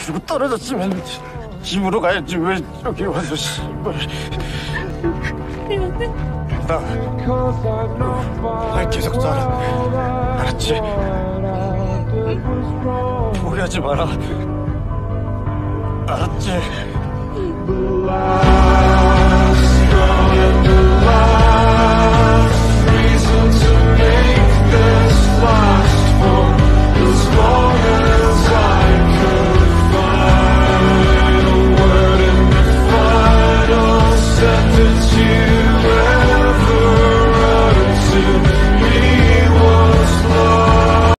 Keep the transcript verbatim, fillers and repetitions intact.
주고 떨어졌으면 집으로 가야지. 왜 여기 와서 씨발. 미안해. 나, 날 계속 살아. 알았지? 포기하지 마라. 알았지?